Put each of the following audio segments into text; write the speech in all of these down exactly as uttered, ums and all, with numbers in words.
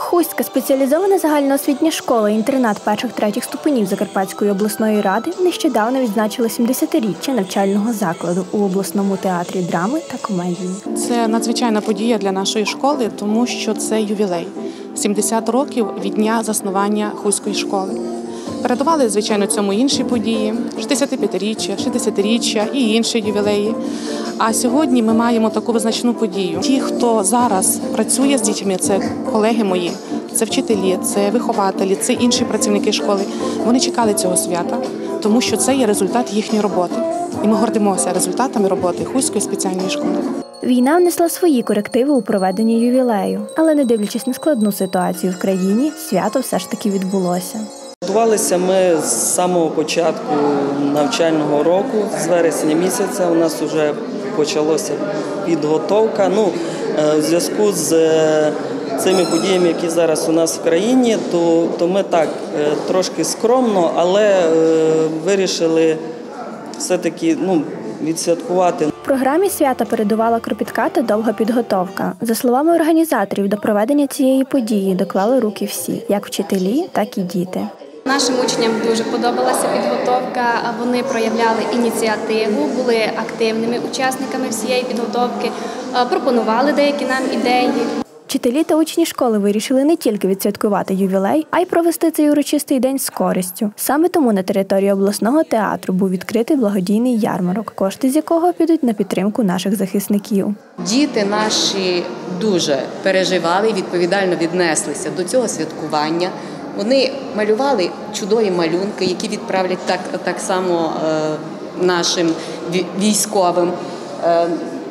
Хустська спеціалізована загальноосвітня школа-інтернат перших-третіх ступенів Закарпатської обласної ради нещодавно відзначила сімдесятиріччя навчального закладу у обласному театрі драми та комедії. Це надзвичайна подія для нашої школи, тому що це ювілей – сімдесят років від дня заснування Хустської школи. Передували, звичайно, цьому інші події – шістдесятип'ятиріччя, шістдесятиріччя і інші ювілеї. А сьогодні ми маємо таку визначну подію. Ті, хто зараз працює з дітьми, це колеги мої, це вчителі, це вихователі, це інші працівники школи. Вони чекали цього свята, тому що це є результат їхньої роботи. І ми гордимося результатами роботи Хустської спеціальної школи. Війна внесла свої корективи у проведенні ювілею. Але не дивлячись на складну ситуацію в країні, свято все ж таки відбулося. Готувалися ми з самого початку навчального року, з вересня місяця. У нас вже почалася підготовка. Ну, у зв'язку з цими подіями, які зараз у нас в країні, то, то ми так трошки скромно, але вирішили все-таки ну, відсвяткувати. В програмі свята передувала кропітка та довга підготовка. За словами організаторів, до проведення цієї події доклали руки всі, як вчителі, так і діти. Нашим учням дуже подобалася підготовка, вони проявляли ініціативу, були активними учасниками всієї підготовки, пропонували деякі нам ідеї. Вчителі та учні школи вирішили не тільки відсвяткувати ювілей, а й провести цей урочистий день з користю. Саме тому на території обласного театру був відкритий благодійний ярмарок, кошти з якого підуть на підтримку наших захисників. Діти наші дуже переживали і відповідально віднеслися до цього святкування. Вони малювали чудові малюнки, які відправлять так, так само е, нашим військовим. Е,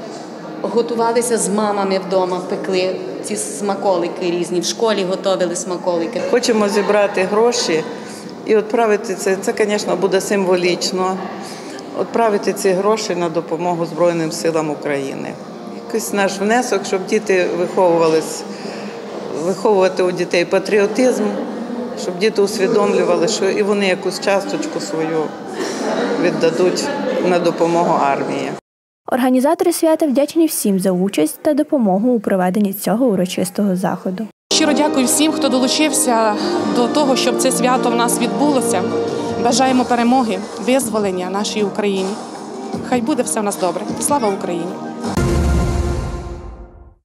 готувалися з мамами вдома, пекли ці смаколики різні, в школі готували смаколики. Хочемо зібрати гроші і відправити це, це, звісно, буде символічно, відправити ці гроші на допомогу Збройним силам України. Якийсь наш внесок, щоб діти виховувались, виховувати у дітей патріотизм, щоб діти усвідомлювали, що і вони якусь часточку свою віддадуть на допомогу армії. Організатори свята вдячні всім за участь та допомогу у проведенні цього урочистого заходу. Щиро дякую всім, хто долучився до того, щоб це свято в нас відбулося. Бажаємо перемоги, визволення нашій Україні. Хай буде все в нас добре. Слава Україні!